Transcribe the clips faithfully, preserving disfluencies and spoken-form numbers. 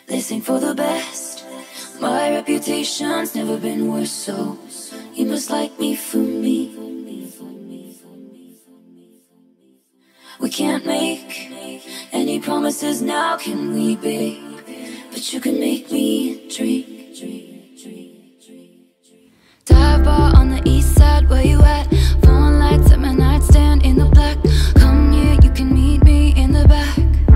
This ain't for the best. My reputation's never been worse, so you must like me for me. We can't make any promises now, can we, babe? But you can make me drink. Dive bar on the east side, where you at? Phone lights at my nightstand in the black. Come here, you can meet me in the back.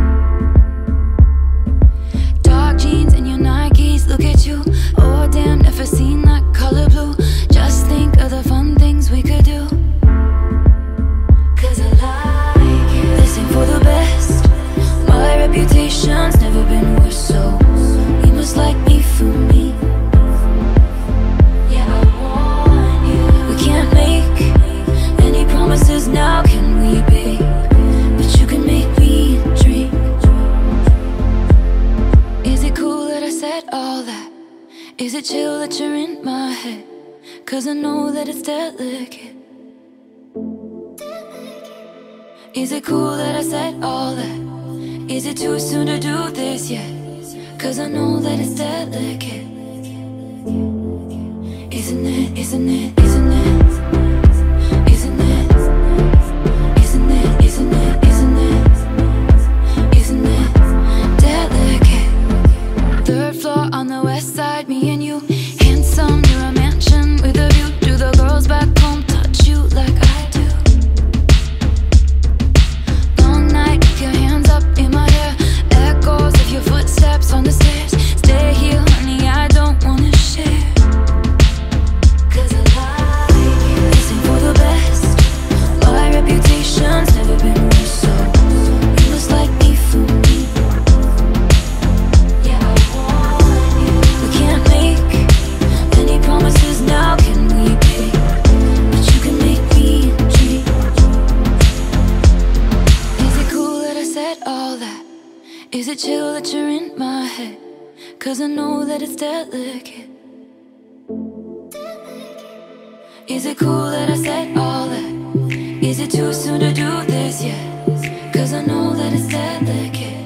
Dark jeans and your Nikes, look at you. Oh damn, never seen that color blue. Just think of the fun things we could do. Cause I like it. This ain't for the best. My reputation's never been worse, so you must like me for me. Yeah, I want you. We can't make any promises now, can we, babe? But you can make me dream. Is it cool that I said all that? Is it chill that you're in my head? Cause I know that it's delicate. Is it cool that I said all that? Is it too soon to do this yet? Cause I know that it's delicate. Isn't it, isn't it, isn't it? Isn't it? Isn't it, isn't it, isn't it? Isn't it delicate? Third floor on the west side, me and you. Handsome near a mansion with a view. Do the girls back home touch you like I do? Long night, keep your hands up in my hair. Echoes of your footsteps on the stairs. Stay here, honey, I don't wanna share. Cause I like it. This ain't for the best. My reputation's never been worse, so you must like me for me. Yeah, I want you. We can't make any promises now, can we, babe? But you can make me dream. Is it cool that I said all that? Is it chill that you're in my head? Cause I know that it's delicate. Is it cool that I said all that? Is it too soon to do this yet? Cause I know that it's delicate.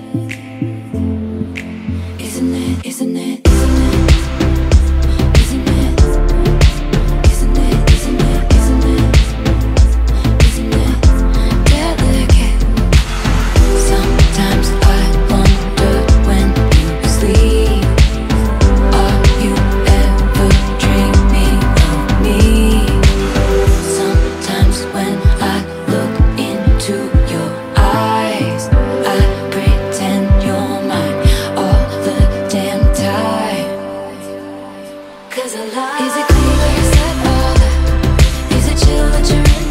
Isn't it, isn't it, isn't it? Isn't it? Isn't it, isn't it, isn't it? Isn't it delicate? Sometimes I wonder when you sleep, are you ever dreaming of me? Sometimes when I look into your eyes, I pretend you're mine all the damn time. Cause I like. Is it cool that I said all that? Is it chill that you're in